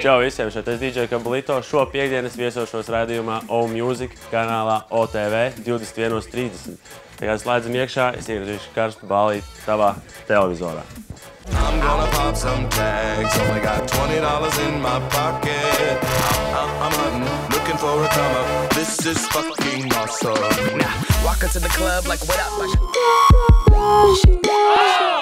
Čau visiem, šeit es DJ Kamplito. Šo piekdienas viesošos raidījumā O-Music kanālā OTV 21:30. Tagad slēdzam iekšā, es iegriezīšu karstu ballīti tavā televizorā. I'm gonna pop some tags, only got $20 in my pocket. I'm hunting, looking for a come up. This is fucking awesome. Now, walk into the club like, what up?